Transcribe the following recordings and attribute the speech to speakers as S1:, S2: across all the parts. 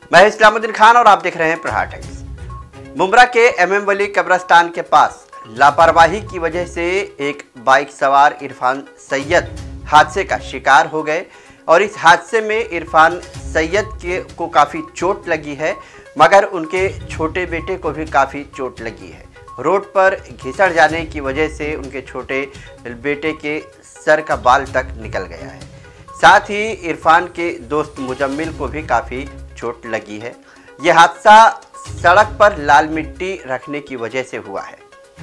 S1: मैं इस्लामुद्दीन खान और आप देख रहे हैं प्रहार टाइम्स। मुंब्रा के MM वली कब्रिस्तान के पास लापरवाही की वजह से एक बाइक सवार इरफान सैयद हादसे का शिकार हो गए और इस हादसे में इरफान सैयद को काफ़ी चोट लगी है, मगर उनके छोटे बेटे को भी काफ़ी चोट लगी है। रोड पर घिसड़ जाने की वजह से उनके छोटे बेटे के सर का बाल तक निकल गया है। साथ ही इरफान के दोस्त मुजम्मिल को भी काफ़ी चोट लगी है। यह हादसा सड़क पर लाल मिट्टी रखने की वजह से हुआ है।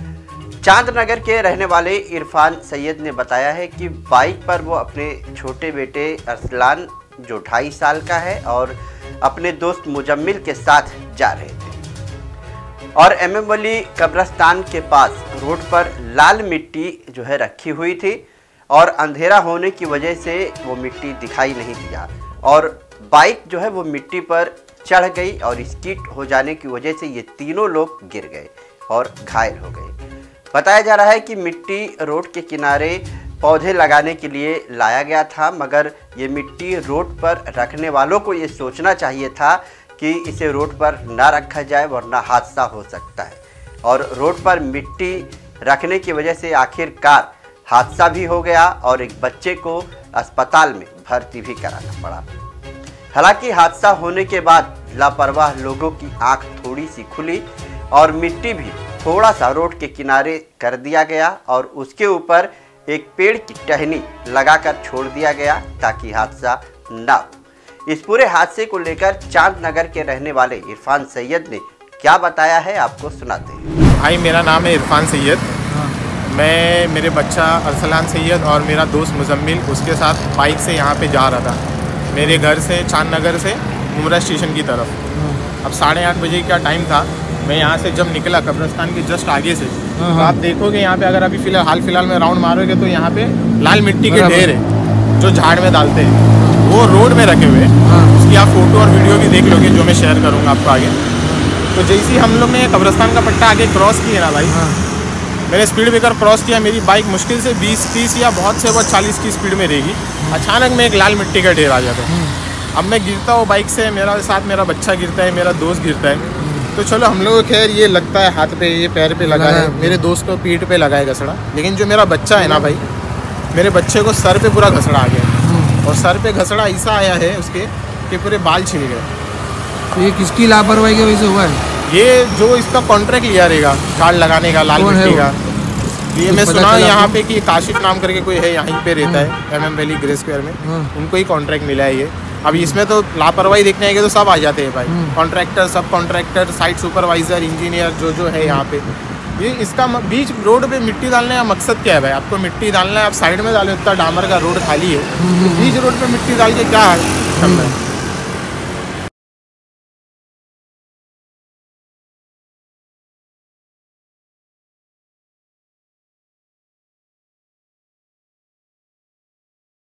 S1: चांदनगर के रहने वाले इरफान सैयद ने बताया है कि बाइक पर वो अपने छोटे बेटे अरसलान जो 2.5 साल का है और अपने दोस्त मुजम्मिल के साथ जा रहे थे और MM वली कब्रिस्तान के पास रोड पर लाल मिट्टी जो है रखी हुई थी और अंधेरा होने की वजह से वो मिट्टी दिखाई नहीं दिया और बाइक जो है वो मिट्टी पर चढ़ गई और स्किड हो जाने की वजह से ये तीनों लोग गिर गए और घायल हो गए। बताया जा रहा है कि मिट्टी रोड के किनारे पौधे लगाने के लिए लाया गया था, मगर ये मिट्टी रोड पर रखने वालों को ये सोचना चाहिए था कि इसे रोड पर ना रखा जाए वरना हादसा हो सकता है। और रोड पर मिट्टी रखने की वजह से आखिरकार हादसा भी हो गया और एक बच्चे को अस्पताल में भर्ती भी कराना पड़ा। हालांकि हादसा होने के बाद लापरवाह लोगों की आंख थोड़ी सी खुली और मिट्टी भी थोड़ा सा रोड के किनारे कर दिया गया और उसके ऊपर एक पेड़ की टहनी लगाकर छोड़ दिया गया ताकि हादसा ना हो। इस पूरे हादसे को लेकर चांदनगर के रहने वाले इरफान सैयद ने क्या बताया है आपको सुनाते हैं।
S2: भाई मेरा नाम है इरफान सैयद। मैं मेरे बच्चा अरसलान सैयद और मेरा दोस्त मुजम्मिल उसके साथ बाइक से यहाँ पे जा रहा था मेरे घर से चांदनगर से मुंब्रा स्टेशन की तरफ। अब 8:30 बजे का टाइम था। मैं यहाँ से जब निकला कब्रिस्तान के जस्ट आगे से तो आप देखोगे यहाँ पे अगर अभी हाल फिलहाल में राउंड मारोगे तो यहाँ पे लाल मिट्टी के ढेर है जो झाड़ में डालते हैं, वो रोड में रखे हुए। उसकी आप फोटो और वीडियो भी देख लोगे जो मैं शेयर करूँगा आपको आगे। तो जैसे ही हम लोग ने कब्रिस्तान का पट्टा आगे क्रॉस किया ना भाई, मैंने स्पीड ब्रेकर क्रॉस किया। मेरी बाइक मुश्किल से 20-30 या बहुत से बहुत 40 की स्पीड में रहेगी। अचानक में एक लाल मिट्टी का ढेर आ जाता है। अब मैं गिरता हूँ बाइक से, मेरा साथ मेरा बच्चा गिरता है, मेरा दोस्त गिरता है। तो चलो हम लोग खैर ये लगता है हाथ पे, ये पैर पे लगा है, मेरे दोस्त को पीठ पे लगा है घसड़ा। लेकिन जो मेरा बच्चा है ना भाई, मेरे बच्चे को सर पे पूरा घसड़ा आ गया और सर पे घसड़ा ऐसा आया है उसके कि पूरे बाल छिल गए।
S3: तो ये किसकी लापरवाही की वजह से हुआ है?
S2: ये जो इसका कॉन्ट्रैक्ट लिया रहेगा झाड़ लगाने का लाल मिट्टी का, ये मैं सुना यहाँ पे कि काशिफ नाम करके कोई है, यहीं पे रहता है MM वैली ग्रे स्क्वायर में, उनको ही कॉन्ट्रैक्ट मिला है ये। अब इसमें तो लापरवाही देखने आएंगे तो सब आ जाते हैं भाई, कॉन्ट्रैक्टर, सब कॉन्ट्रैक्टर, साइट सुपरवाइजर, इंजीनियर जो है यहाँ पे। ये इसका बीच रोड पे मिट्टी डालने का मकसद क्या है भाई? आपको मिट्टी डालना है, आप साइड में डालो, इतना डामर का रोड खाली है, बीच रोड पे मिट्टी डाल के क्या करना है?